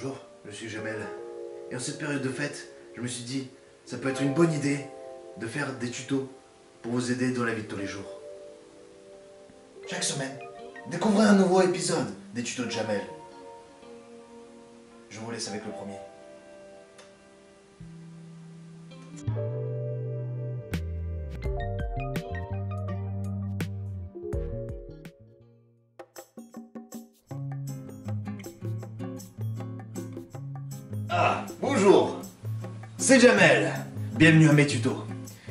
Bonjour, je suis Jamel. Et en cette période de fête, je me suis dit, ça peut être une bonne idée de faire des tutos pour vous aider dans la vie de tous les jours. Chaque semaine, découvrez un nouveau épisode des tutos de Jamel. Je vous laisse avec le premier. Ah, bonjour, c'est Jamel. Bienvenue à mes tutos.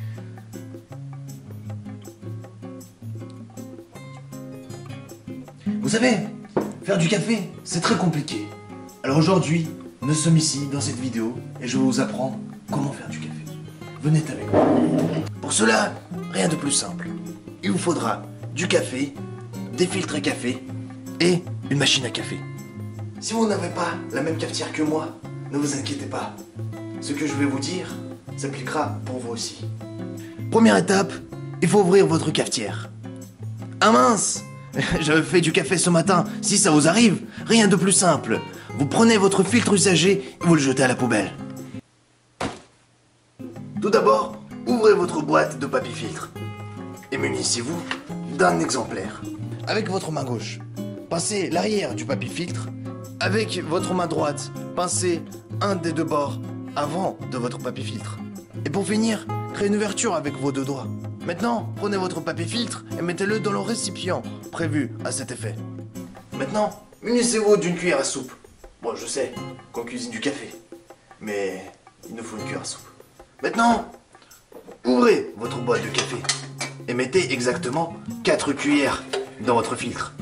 Vous savez, faire du café, c'est très compliqué. Alors aujourd'hui, nous sommes ici dans cette vidéo et je vais vous apprendre comment faire du café. Venez avec moi. Pour cela, rien de plus simple. Il vous faudra du café, des filtres à café et une machine à café. Si vous n'avez pas la même cafetière que moi, ne vous inquiétez pas. Ce que je vais vous dire s'appliquera pour vous aussi. Première étape, il faut ouvrir votre cafetière. Ah mince! J'avais fait du café ce matin. Si ça vous arrive, rien de plus simple. Vous prenez votre filtre usagé et vous le jetez à la poubelle. Tout d'abord, ouvrez votre boîte de papier filtre. Et munissez-vous d'un exemplaire. Avec votre main gauche, pincez l'arrière du papier filtre. Avec votre main droite, pincez un des deux bords avant de votre papier filtre. Et pour finir, créez une ouverture avec vos deux doigts. Maintenant, prenez votre papier filtre et mettez-le dans le récipient prévu à cet effet. Maintenant, munissez-vous d'une cuillère à soupe. Bon, je sais qu'on cuisine du café, mais il nous faut une cuillère à soupe. Maintenant, ouvrez votre boîte de café et mettez exactement 4 cuillères dans votre filtre.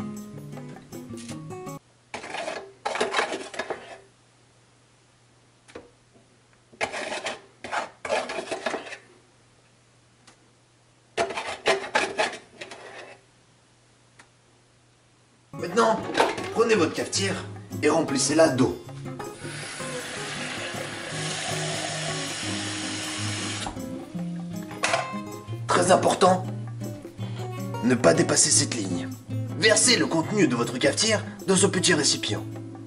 Maintenant, prenez votre cafetière et remplissez-la d'eau. Très important, ne pas dépasser cette ligne. Versez le contenu de votre cafetière dans ce petit récipient.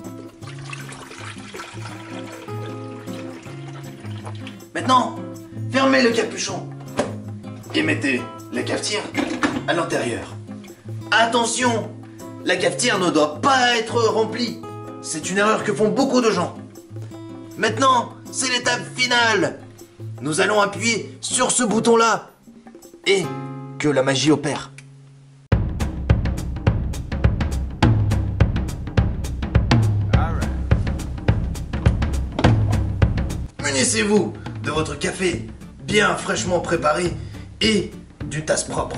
Maintenant, fermez le capuchon et mettez la cafetière à l'intérieur. Attention! La cafetière ne doit pas être remplie. C'est une erreur que font beaucoup de gens. Maintenant, c'est l'étape finale. Nous allons appuyer sur ce bouton-là. Et que la magie opère. Munissez-vous de votre café bien fraîchement préparé et d'une tasse propre.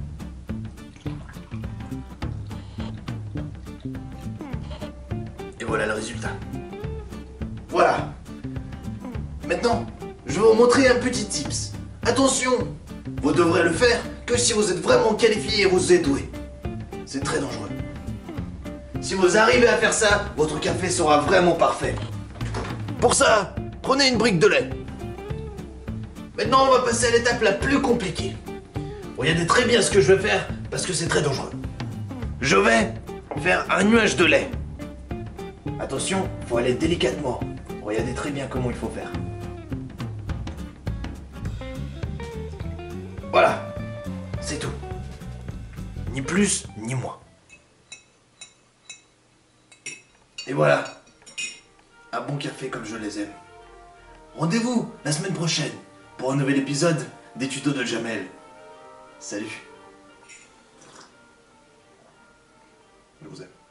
Et voilà le résultat. Voilà. Maintenant, je vais vous montrer un petit tips. Attention, vous devrez le faire que si vous êtes vraiment qualifié et vous êtes doué. C'est très dangereux. Si vous arrivez à faire ça, votre café sera vraiment parfait. Pour ça, prenez une brique de lait. Maintenant, on va passer à l'étape la plus compliquée. Regardez très bien ce que je vais faire parce que c'est très dangereux. Je vais faire un nuage de lait. Attention, il faut aller délicatement. Regardez très bien comment il faut faire. Voilà, c'est tout. Ni plus, ni moins. Et voilà, un bon café comme je les aime. Rendez-vous la semaine prochaine pour un nouvel épisode des tutos de Jamel. Salut. Je vous aime.